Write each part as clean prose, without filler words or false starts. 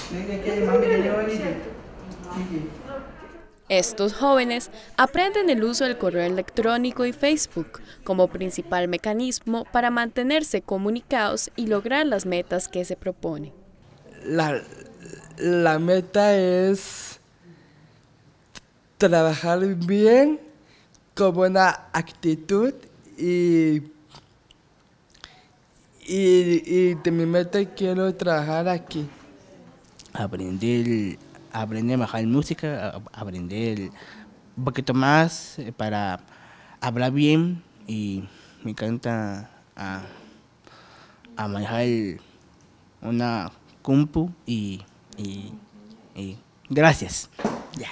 Estos jóvenes aprenden el uso del correo electrónico y Facebook como principal mecanismo para mantenerse comunicados y lograr las metas que se proponen. La meta es trabajar bien, con buena actitud y de mi meta quiero trabajar aquí. Aprender a manejar música, aprender un poquito más para hablar bien y me encanta a manejar una compu y gracias. Yeah.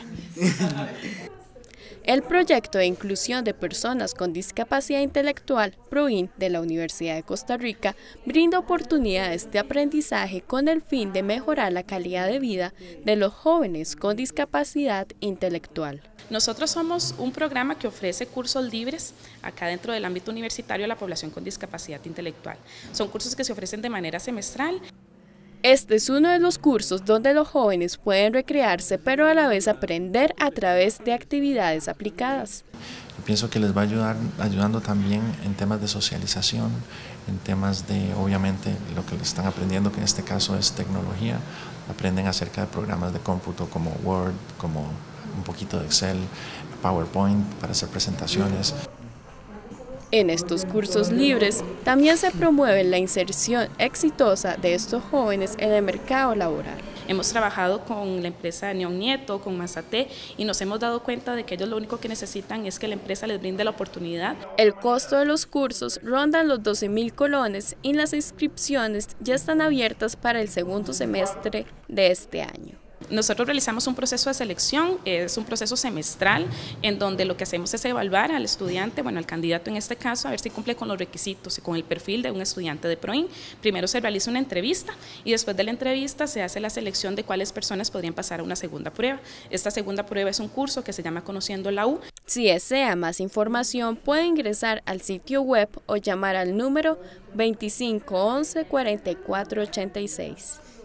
El proyecto de inclusión de personas con discapacidad intelectual, PROIN, de la Universidad de Costa Rica, brinda oportunidades de aprendizaje con el fin de mejorar la calidad de vida de los jóvenes con discapacidad intelectual. Nosotros somos un programa que ofrece cursos libres acá dentro del ámbito universitario a la población con discapacidad intelectual. Son cursos que se ofrecen de manera semestral. Este es uno de los cursos donde los jóvenes pueden recrearse, pero a la vez aprender a través de actividades aplicadas. Yo pienso que les va a ayudar ayudando también en temas de socialización, en temas de, obviamente, lo que les están aprendiendo, que en este caso es tecnología. Aprenden acerca de programas de cómputo como Word, como un poquito de Excel, PowerPoint para hacer presentaciones. En estos cursos libres también se promueve la inserción exitosa de estos jóvenes en el mercado laboral. Hemos trabajado con la empresa Neon Nieto, con Mazate, y nos hemos dado cuenta de que ellos lo único que necesitan es que la empresa les brinde la oportunidad. El costo de los cursos ronda los 12.000 colones y las inscripciones ya están abiertas para el segundo semestre de este año. Nosotros realizamos un proceso de selección, es un proceso semestral en donde lo que hacemos es evaluar al estudiante, bueno, al candidato en este caso, a ver si cumple con los requisitos y con el perfil de un estudiante de PROIN. Primero se realiza una entrevista y después de la entrevista se hace la selección de cuáles personas podrían pasar a una segunda prueba. Esta segunda prueba es un curso que se llama Conociendo la U. Si desea más información, puede ingresar al sitio web o llamar al número 2511 4486.